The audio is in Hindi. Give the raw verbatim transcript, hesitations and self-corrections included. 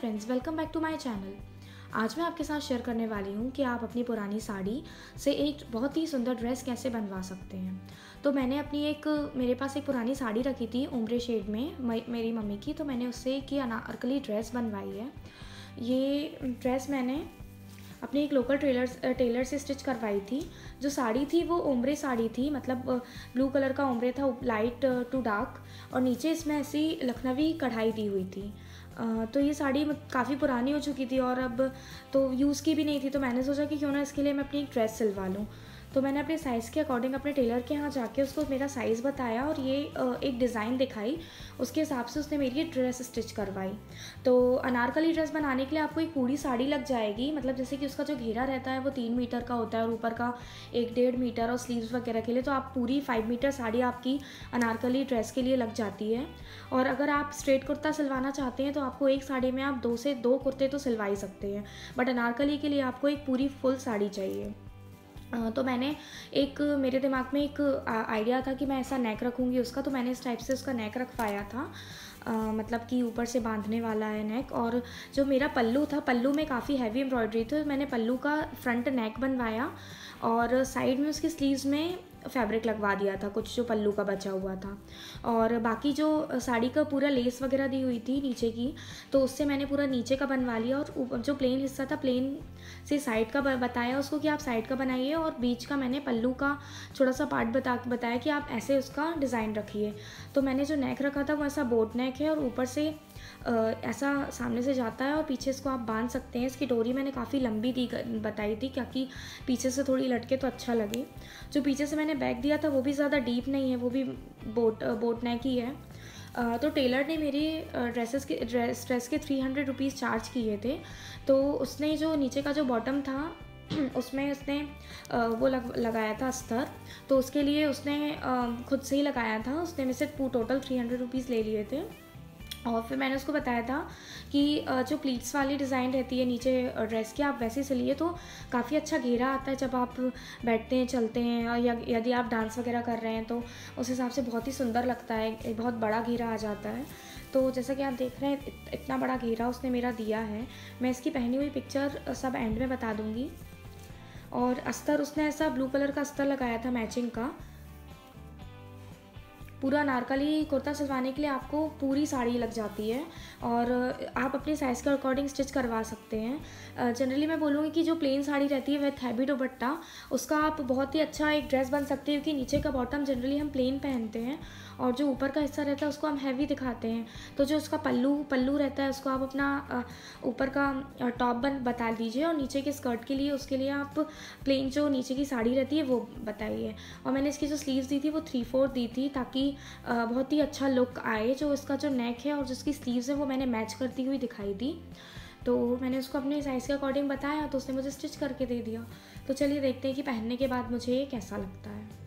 Friends, welcome back to my channel. आज मैं आपके साथ शेयर करने वाली हूँ कि आप अपनी पुरानी साड़ी से एक बहुत ही सुंदर ड्रेस कैसे बनवा सकते हैं। तो मैंने अपनी एक मेरे पास एक पुरानी साड़ी रखी थी उम्र शेड में मेरी मम्मी की, तो मैंने उससे एक अनारकली ड्रेस बनवाई है। ये ड्रेस मैंने अपने एक लोकल टेलर टेलर से स्टिच करवाई थी। जो साड़ी थी वो ओम्ब्रे साड़ी थी, मतलब ब्लू कलर का ओम्ब्रे था, लाइट टू डार्क, और नीचे इसमें ऐसी लखनवी कढ़ाई दी हुई थी। तो ये साड़ी काफ़ी पुरानी हो चुकी थी और अब तो यूज़ की भी नहीं थी, तो मैंने सोचा कि क्यों ना इसके लिए मैं अपनी एक ड्रेस सिलवा लूँ। तो मैंने अपने साइज़ के अकॉर्डिंग अपने टेलर के यहाँ जाके उसको मेरा साइज़ बताया और ये एक डिज़ाइन दिखाई, उसके हिसाब से उसने मेरी ये ड्रेस स्टिच करवाई। तो अनारकली ड्रेस बनाने के लिए आपको एक पूरी साड़ी लग जाएगी, मतलब जैसे कि उसका जो घेरा रहता है वो तीन मीटर का होता है और ऊपर का एक डेढ़ मीटर, और स्लीव्स वगैरह के लिए तो आप पूरी फाइव मीटर साड़ी आपकी अनारकली ड्रेस के लिए लग जाती है। और अगर आप स्ट्रेट कुर्ता सिलवाना चाहते हैं तो आपको एक साड़ी में आप दो से दो कुर्ते तो सिलवा ही सकते हैं, बट अनारकली के लिए आपको एक पूरी फुल साड़ी चाहिए। तो मैंने एक मेरे दिमाग में एक आइडिया था कि मैं ऐसा नेक रखूँगी उसका, तो मैंने इस टाइप से उसका नेक रखवाया था। आ, मतलब कि ऊपर से बांधने वाला है नेक। और जो मेरा पल्लू था, पल्लू में काफ़ी हैवी एम्ब्रॉयडरी थी, तो मैंने पल्लू का फ्रंट नेक बनवाया और साइड में उसकी स्लीव्स में फैब्रिक लगवा दिया था कुछ जो पल्लू का बचा हुआ था। और बाकी जो साड़ी का पूरा लेस वगैरह दी हुई थी नीचे की, तो उससे मैंने पूरा नीचे का बनवा लिया, और जो प्लेन हिस्सा था प्लेन से साइड का बताया उसको कि आप साइड का बनाइए, और बीच का मैंने पल्लू का छोटा सा पार्ट बता बताया कि आप ऐसे उसका डिज़ाइन रखिए। तो मैंने जो नेक रखा था वो ऐसा बोट नेक है, और ऊपर से ऐसा सामने से जाता है और पीछे इसको आप बांध सकते हैं। इसकी डोरी मैंने काफ़ी लंबी दी बताई थी ताकि पीछे से थोड़ी लटके तो अच्छा लगे। जो पीछे से मैंने बैक दिया था वो भी ज़्यादा डीप नहीं है, वो भी बोट बोट नेक ही है। तो टेलर ने मेरी ड्रेसेस के ड्रेस ड्रेस के थ्री हंड्रेड रुपीज़ चार्ज किए थे। तो उसने जो नीचे का जो बॉटम था उसमें उसने वो लग लगाया था अस्तर, तो उसके लिए उसने खुद से ही लगाया था। उसने मेरे से टोटल थ्री हंड्रेड रुपीज़ ले लिए थे। और फिर मैंने उसको बताया था कि जो प्लीट्स वाली डिज़ाइन रहती है नीचे ड्रेस की, आप वैसे सिलिए तो काफ़ी अच्छा घेरा आता है जब आप बैठते हैं, चलते हैं, या यदि आप डांस वगैरह कर रहे हैं तो उस हिसाब से बहुत ही सुंदर लगता है, बहुत बड़ा घेरा आ जाता है। तो जैसा कि आप देख रहे हैं इतना बड़ा घेरा उसने मेरा दिया है। मैं इसकी पहनी हुई पिक्चर सब एंड में बता दूँगी। और अस्तर उसने ऐसा ब्लू कलर का अस्तर लगाया था मैचिंग का। पूरा अनारकली कुर्ता सिलवाने के लिए आपको पूरी साड़ी लग जाती है, और आप अपने साइज़ के अकॉर्डिंग स्टिच करवा सकते हैं। जनरली मैं बोलूँगी कि जो प्लेन साड़ी रहती है विथ हैवी दुपट्टा, उसका आप बहुत ही अच्छा एक ड्रेस बन सकते हैं, क्योंकि नीचे का बॉटम जनरली हम प्लेन पहनते हैं और जो ऊपर का हिस्सा रहता है उसको हम हैवी दिखाते हैं। तो जो उसका पल्लू पल्लू रहता है उसको आप अपना ऊपर का टॉप बन बता दीजिए, और नीचे के स्कर्ट के लिए उसके लिए आप प्लेन जो नीचे की साड़ी रहती है वो बताइए। और मैंने इसकी जो स्लीव्स दी थी वो थ्री फोर्थ दी थी ताकि बहुत ही अच्छा लुक आए। जो इसका जो नेक है और जिसकी स्लीव्स है वो मैंने मैच करती हुई दिखाई दी। तो मैंने उसको अपने साइज़ के अकॉर्डिंग बताया, तो उसने मुझे स्टिच करके दे दिया। तो चलिए देखते हैं कि पहनने के बाद मुझे ये कैसा लगता है।